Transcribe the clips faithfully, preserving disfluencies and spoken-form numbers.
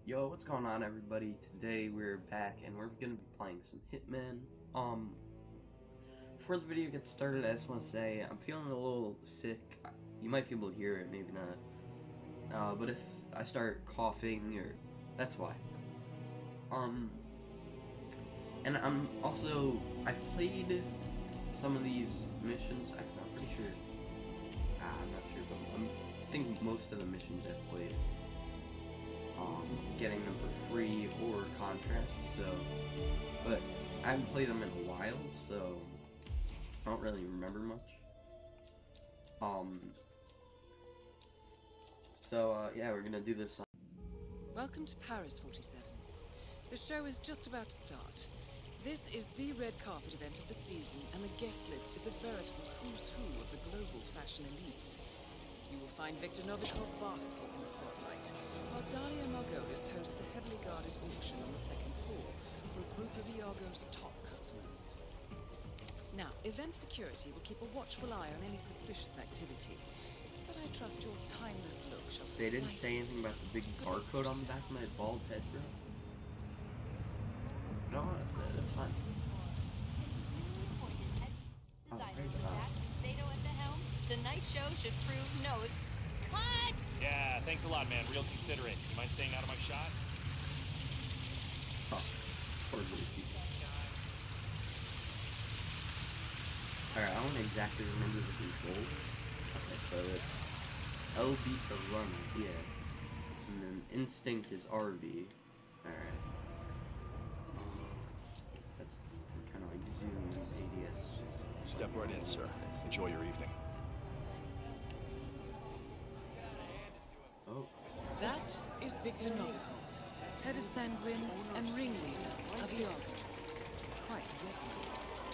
Yo, what's going on, everybody? Today we're back and we're gonna be playing some Hitman. Um, before the video gets started, I just want to say I'm feeling a little sick. You might be able to hear it, maybe not. Uh, but if I start coughing, or that's why. Um, and I'm also I've played some of these missions. I'm not pretty sure. Ah, I'm not sure, but I'm, I think most of the missions I've played. Um, getting them for free or contracts, so, but I haven't played them in a while, so I don't really remember much. Um, so, uh, yeah, we're gonna do this on. Welcome to Paris forty-seven. The show is just about to start. This is the red carpet event of the season, and the guest list is a veritable who's who of the global fashion elite. You will find Victor Novikov basking in the spotlight, while Dalia Margolis hosts the heavily guarded auction on the second floor for a group of Iago's top customers. Now, event security will keep a watchful eye on any suspicious activity, but I trust your timeless look shall fit. They didn't right say anything about the big barcode on the back of my bald head, bro. No, that's fine. Oh, great job. At the helm. Tonight's show should prove no. Cut! Yeah, thanks a lot, man. Real considerate. You mind staying out of my shot? Oh, poor Lucy. Alright, I don't exactly remember the controls. Okay, so it's L B to run, yeah. And then instinct is R B. Alright. That's kind of like zoom and A D S. Step right in, sir. Enjoy your evening. Oh. That is Victor Novikov, head of Sanguine and ringleader of Iago. Quite the resume.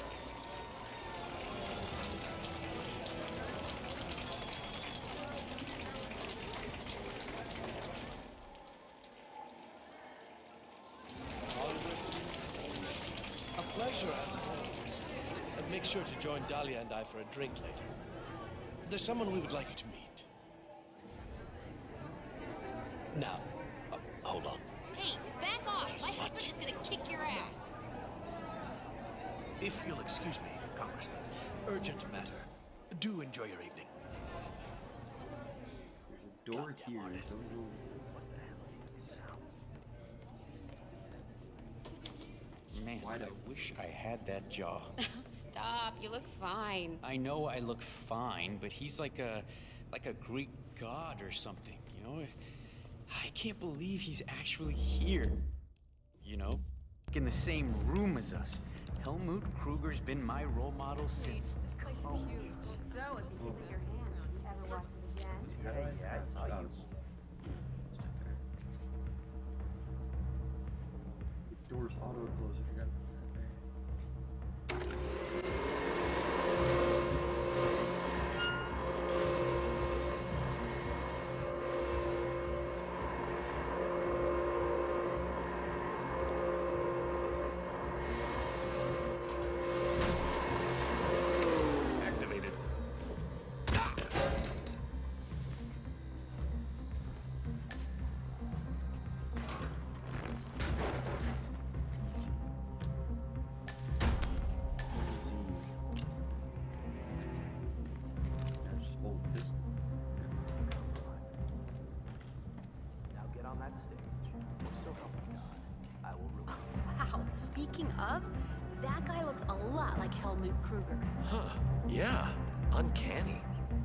A pleasure, as always. And make sure to join Dalia and I for a drink later. There's someone we would like you to meet. Now, uh, hold on. Hey, back off! My husband is gonna kick your ass. If you'll excuse me, Congressman. Urgent matter. Do enjoy your evening. There's a door here. I don't know. Man, Why I do- wish I had that jaw. Stop, you look fine. I know I look fine, but he's like a like a Greek god or something, you know? I can't believe he's actually here. You know? In the same room as us. Helmut Kruger's been my role model since. This place is huge. So if you get your hands, ever watch it again? Yeah, I saw you. Doors auto close. I forgot. Activated. Now get on that stage. So help me God. I will reward you. Wow, speaking of, that guy looks a lot like Helmut Kruger. Huh. Yeah. Uncanny.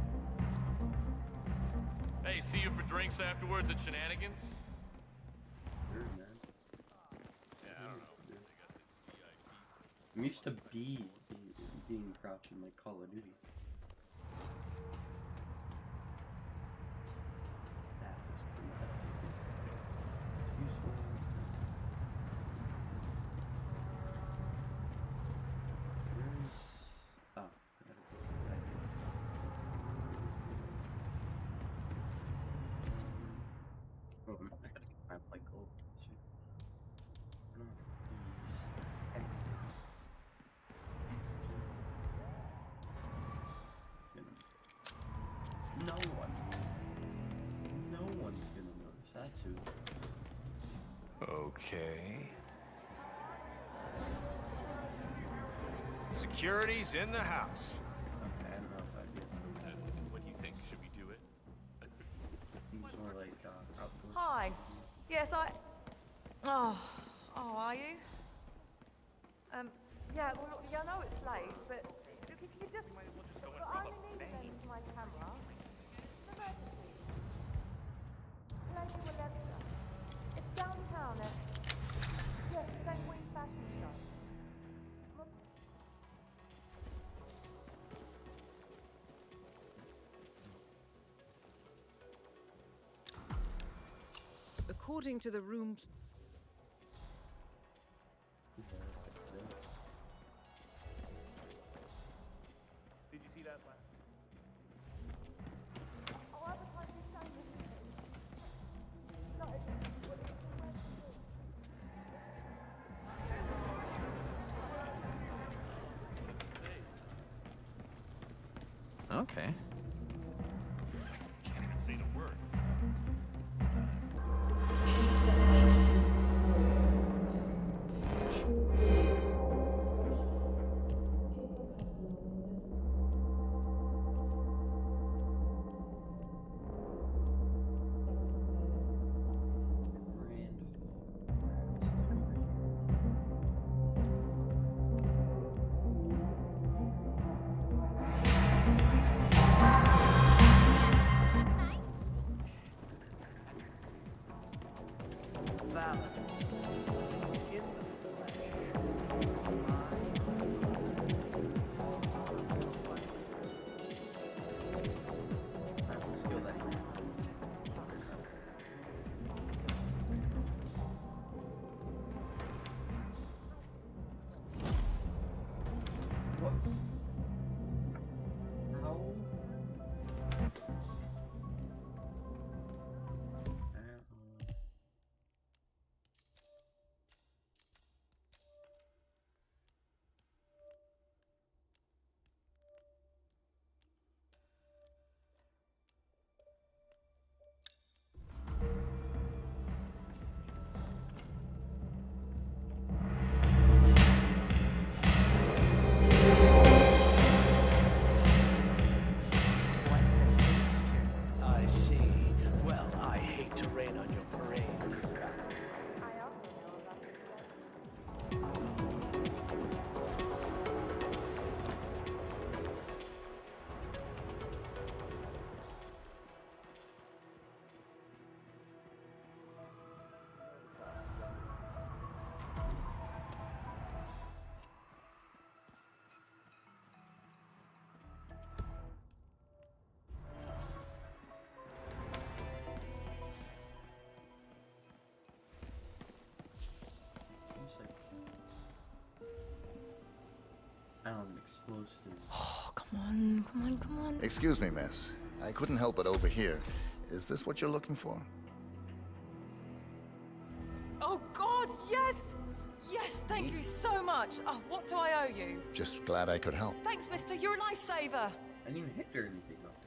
Hey, see you for drinks afterwards at Shenanigans? Sure, man. Yeah, I don't know. I'm used to be, be being crouched in like Call of Duty. That was useful. Where's oh, I gotta go back in. Oh, I gotta get my like gold. Sweet. I don't know if these. Okay. Security's in the house. Okay, I don't know if I'd be able to. What do you think? Should we do it? Seems more like uh, outdoor. Hi. Yes, I... Oh, oh, are you? Um, yeah, well, yeah, I know it's late, but if you could just... We'll just go and But rob I a need to bank. lend my camera. Lady Walletta. It's downtown at... Yes, the same week fashion show. According to the room... Did you see that last? Oh, advertise this show, isn't it? No, it's... What is it? Okay. Can't even say the word. Valid. In the I have a skill that he has. What? How? I don't know. I see. Well, I hate to rain on your parade. I also know about this. It's like, um, explosive. Oh, come on, come on, come on. Excuse me, miss. I couldn't help but overhear. Is this what you're looking for? Oh, God, yes! Yes, thank you so much. Oh, what do I owe you? Just glad I could help. Thanks, mister. You're a lifesaver. I didn't even hit her or anything though.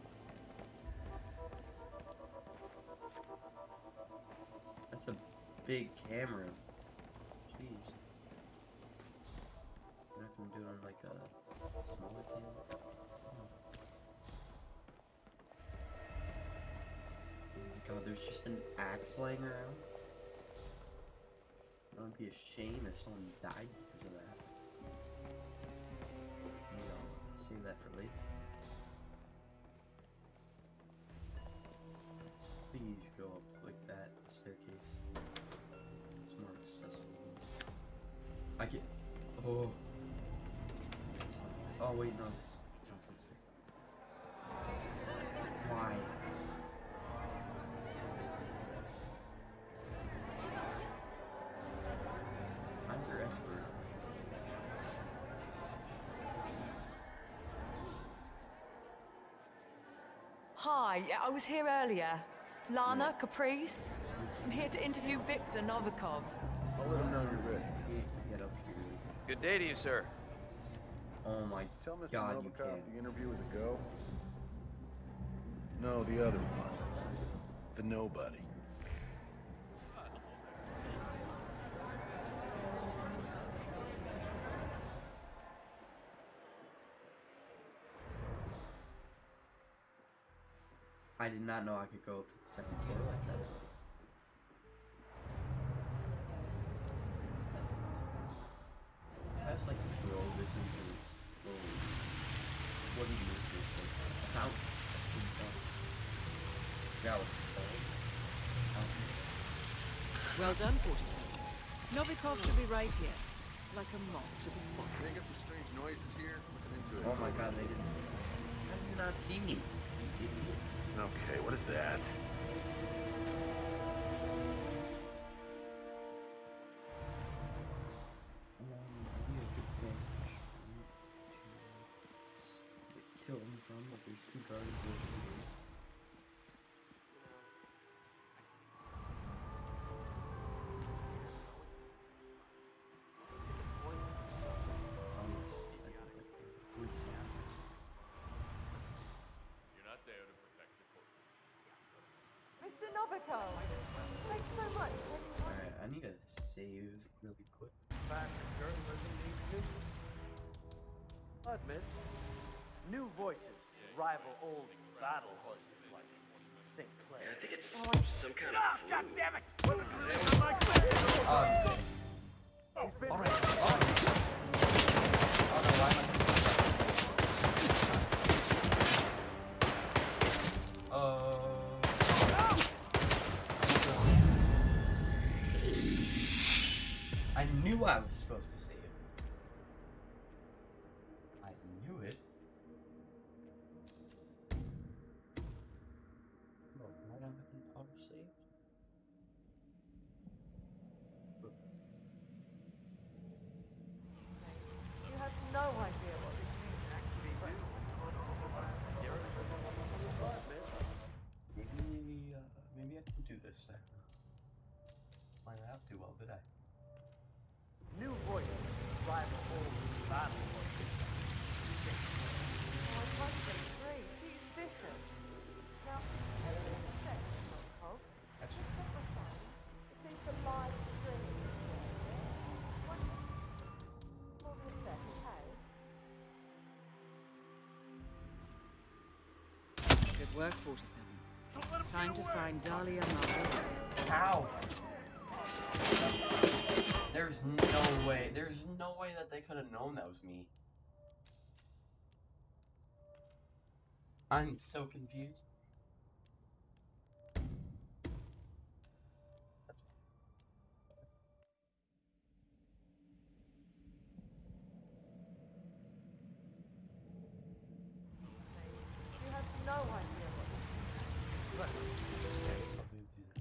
That's a big camera. Jeez. I'm not gonna do it on like a smaller camera. Oh. Oh my god, there's just an axe laying around. That would be a shame if someone died because of that. Maybe I'll save that for later. Please go up like that staircase. It's more accessible. I can. Oh. Oh wait, no. It's jump the stair. Why? Underestimate. Hi, yeah, I was here earlier. Lana, Caprice. I'm here to interview Victor Novikov. I'll let him know you're ready. Get up here. Good day to you, sir. Oh my Tell Mister god, you Novikov can't. the interview is a go. No, the other one. The nobody. I did not know I could go up to the second floor like that. I just like throw this into this little wooden uses like a fountain. Yeah, what's it called? Fountain. Well done, forty-seven. Novikov should be right here, like a moth to the spot. They got some strange noises here. Looking into it. Oh my god, they didn't see me. How did you not see me? You idiot. Okay, what is that? Kill him from, but there's two guards over here. You're not there to protect the court. Mister Novikov, thanks so much. Alright, I need to save really quick. Admit, new voices rival old battle horses like Saint Clair. I think it's Oh, some kind Ah, of God flu. damn it! Oh, you did. Alright, alright. Oh no, why am I... Uh... I knew I was supposed to save. I knew it. Oh, why don't I have an auto-save? You have no idea what this means actually, but Maybe, uh, maybe I can do this then. Might not have to, well, did I? New voices rival old battle horses. oh, I can't get free. He's vicious. Now, as you said, Novikov, That's this episode, it seems a live stream. What? Hold on a sec, okay? Good work, forty-seven. Time to find Dahlia Margolis. How? There's no way. There's no way that they could have known that was me. I'm so confused. You have no idea what this means. But I guess I'll do the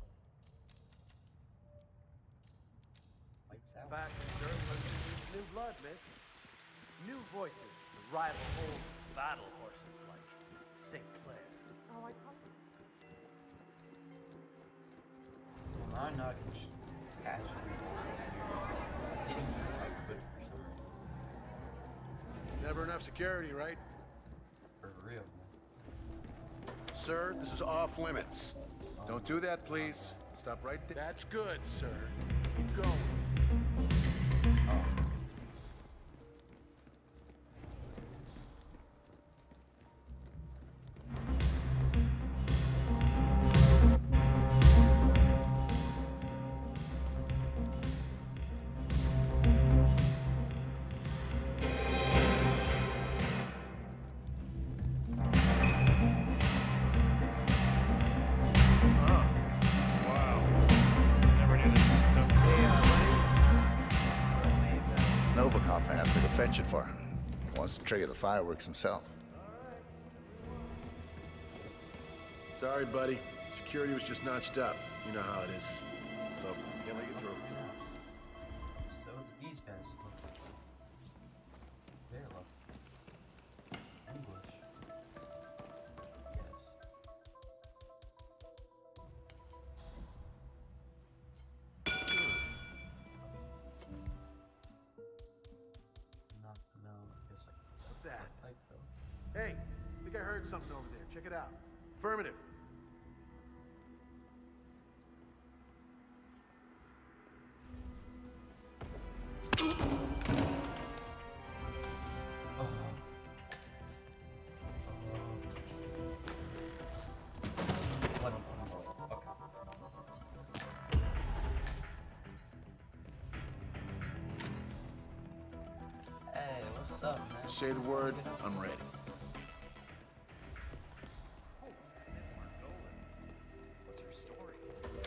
lights out. Back in journalism, new blood, miss. New voices rival old battle horses like Saint Clair. Oh, I can't. Well, now I know I can just casually go over here. I didn't know if I could for some reason. Never enough security, right? For real. Sir, this is off limits. Don't do that, please. Stop right there. That's good, sir. Keep going. Oh. Novikov asked me to fetch it for him. He wants to trigger the fireworks himself. Sorry, buddy. Security was just notched up. You know how it is. So, can't let you through. So did these guys look. They're look. English. Yes. Not, no, I guess I What's that? Hey, I think I heard something over there. Check it out. Affirmative. What's up, man? Say the word, I'm ready. What's her story?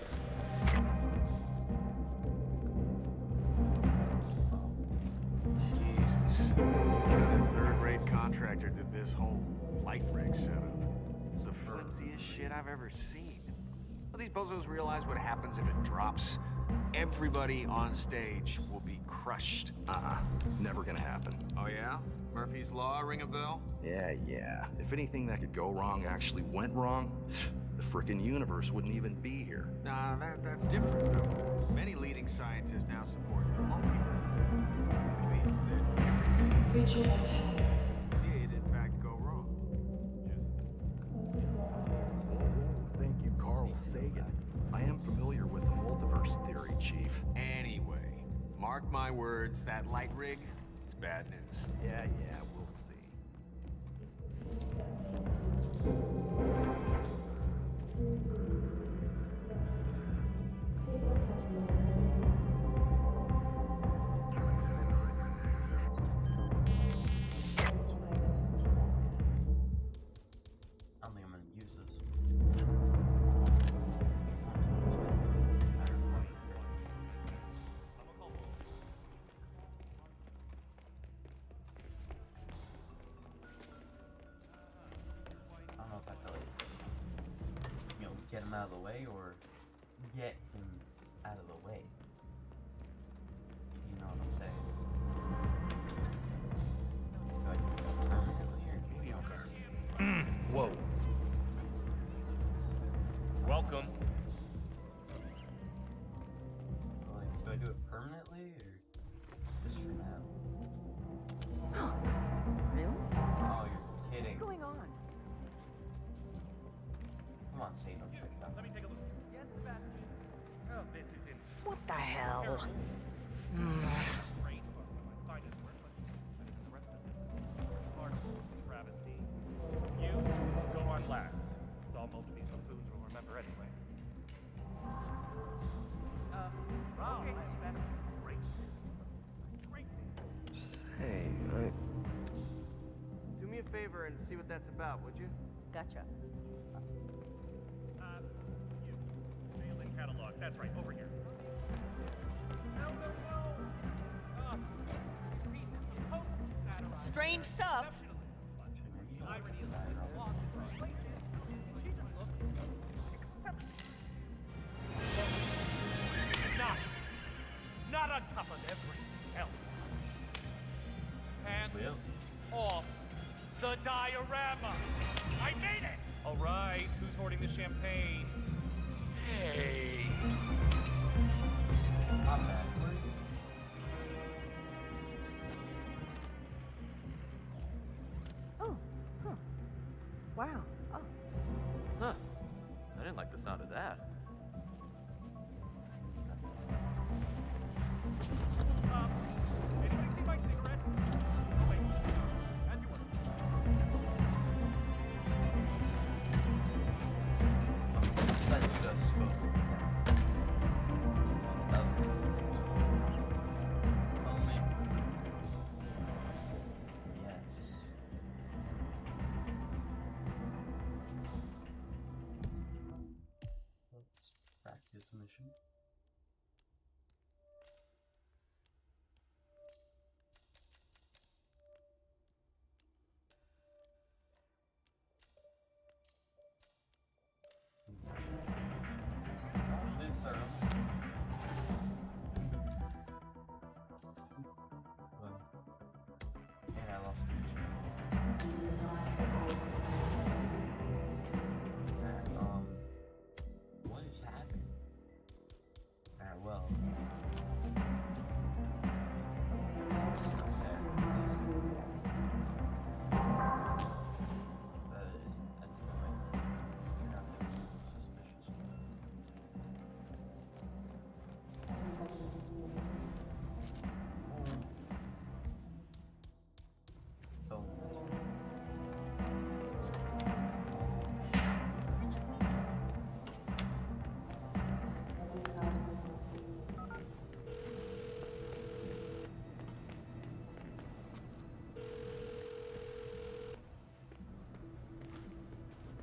Jesus. What kind of third-rate contractor did this whole light rig setup? It's the flimsiest shit I've ever seen. Well, these bozos realize what happens if it drops. Everybody on stage will be crushed. Uh-uh. Never gonna happen. Oh, yeah? Murphy's Law ring a bell? Yeah, yeah. If anything that could go wrong actually went wrong, the frickin' universe wouldn't even be here. Nah, that, that's different, though. Many leading scientists now support the multiverse. Believe that everything did, in fact, go wrong. Thank you, Carl Sagan. I am familiar with the multiverse theory, Chief. Anyway, mark my words, that light rig is bad news. Yeah, yeah, we'll see. I don't think I'm gonna use this. I don't know if I feel like, you know, get him out of the way or get him out of the way. You know what I'm saying? Do I do it permanently or mediocre? Whoa. Welcome. Like, do I do it permanently or just for now? Really? Oh, you're kidding. What's going on? Come on, Satan, check it out. Let me take a look. Yes, Sebastian. Oh, this isn't. What the hell? Great, but my finest work, but I think the rest of this part of the travesty. You go on last. It's all most of these buffoons will remember anyway. Um, wow, okay. That's great. Great. Hey, I... do me a favor and see what that's about, would you? Gotcha. Uh, you. Mail-in catalog. That's right, over here. No, no, no! Ah, these pieces of post satire. Strange stuff. The irony is that it's lost in translation, and she just looks exceptional. Not, not on top of everything else. Hands off the diorama. I made it. All right, who's hoarding the champagne? Hey. Not bad. Where are you? Oh, huh. Wow. Oh. Huh. I didn't like the sound of that. Um, anybody see my cigarette? Oh, wait. As you were. That's just supposed to be that. Only. Yes. Let's practice mission. This are yeah, I lost Alright, um what is happening? Alright, well. It's not there. It's, uh, I think I might turn out to be a little suspicious. Oh, that's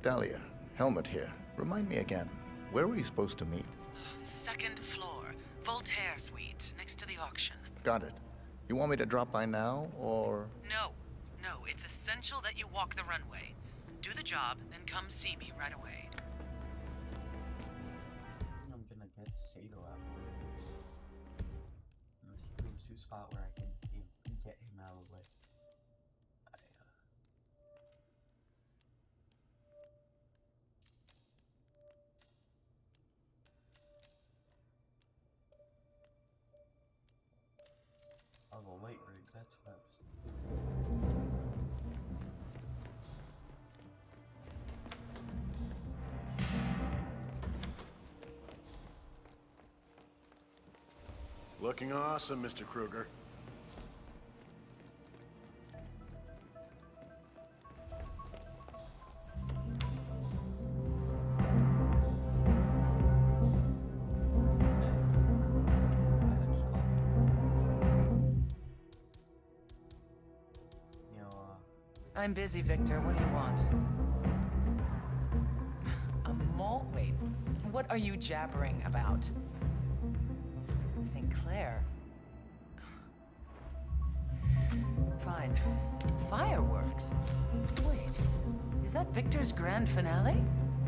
Dahlia, Helmut here. Remind me again, where were you supposed to meet? Second floor, Voltaire Suite, next to the auction. Got it. You want me to drop by now, or...? No, no, it's essential that you walk the runway. Do the job, then come see me right away. I'm gonna get Sato after. Unless he goes to a spot where I can you know, get him out of the way. I, uh... Oh, the light rig, that's what I was... Looking awesome, Mister Kruger. I'm busy, Victor. What do you want? A mole? Wait, what are you jabbering about? Saint Clair? Fine. Fireworks? Wait, is that Victor's grand finale?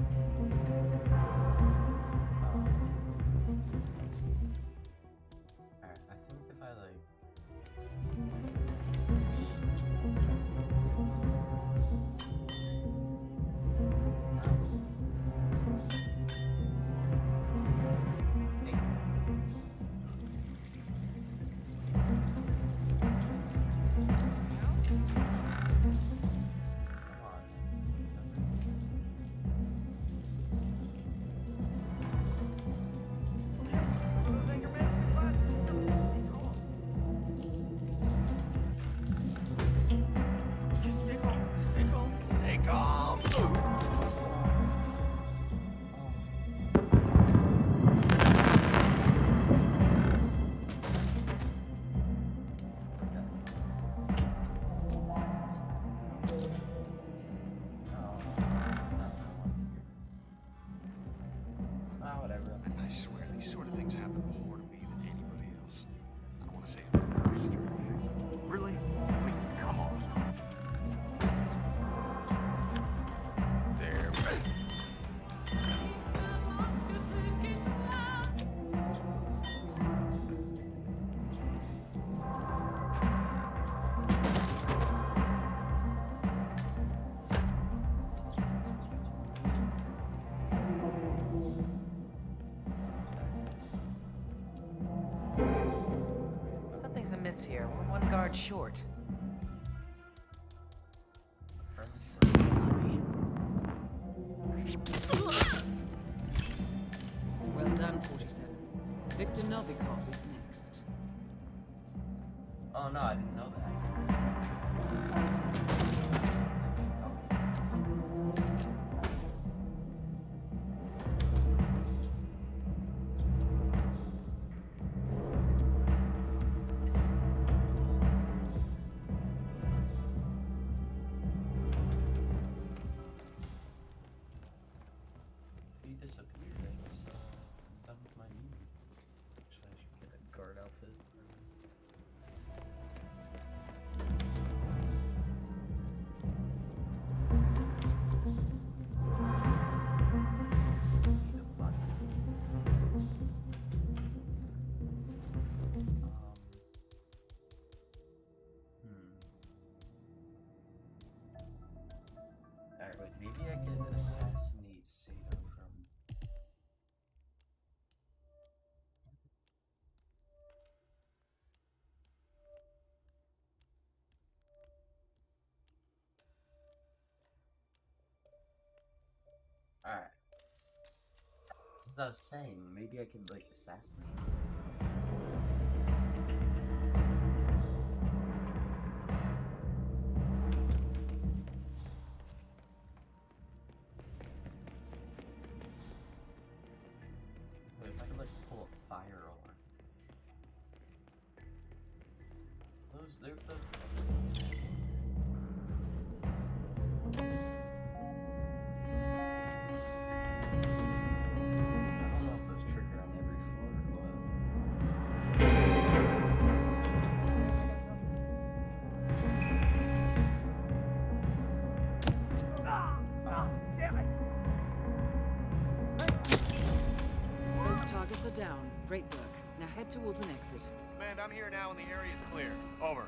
Alright, I think if I like... I swear, these sort of things happen more to me than anybody else. I don't want to say I'm cursed or anything. Really? I mean, come on. There. Here, we're one guard short. So sorry. Well done, forty-seven. Victor Novikov is next. Oh no, I didn't know that. Maybe I can assassinate Sato from... Alright. As I was saying, maybe I could, like, assassinate him. Those, those... Great work. Now head towards an exit. Command, I'm here now and the area is clear. Over.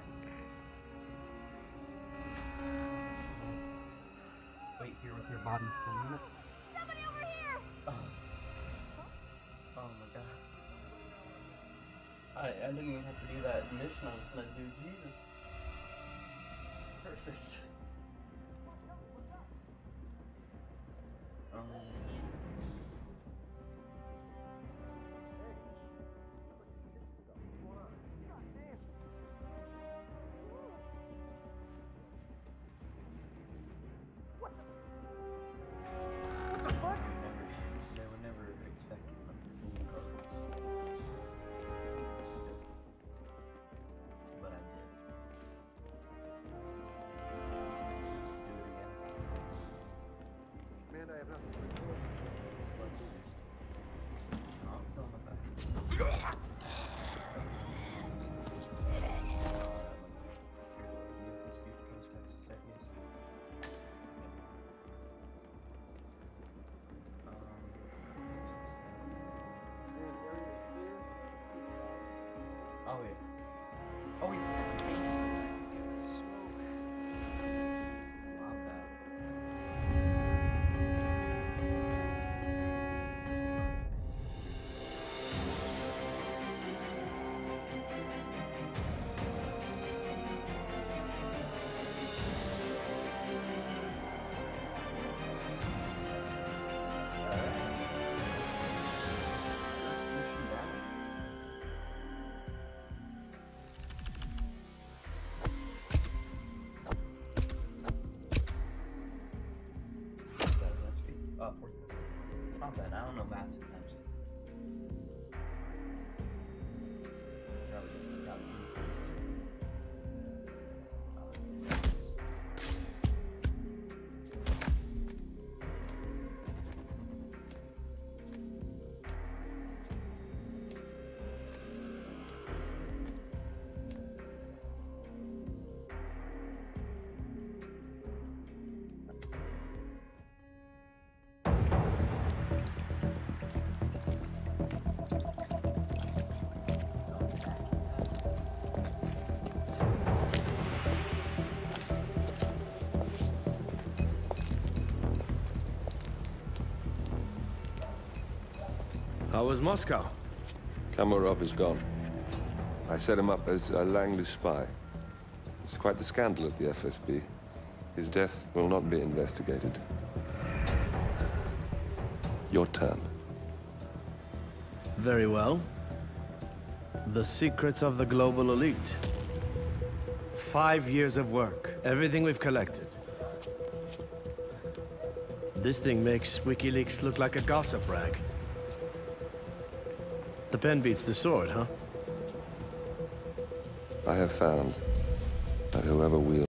Wait here with your bodies for a minute. Somebody over here! Oh, oh my god. I, I didn't even have to do that mission I was gonna do. Jesus. Perfect. Um. They were never expecting them to move cars. But I did. Do it again. Man, I have nothing to report. Let's do this. No, I'm done with that. Oh yeah. Oh wait, this is the basement. The smoke. Love that. Uh, fourth person. Not bad. I don't know math sometimes. Probably, probably. How was Moscow? Kamarov is gone. I set him up as a Langley spy. It's quite the scandal at the F S B. His death will not be investigated. Your turn. Very well. The secrets of the global elite. Five years of work. Everything we've collected. This thing makes WikiLeaks look like a gossip rag. The pen beats the sword, huh? I have found that whoever wields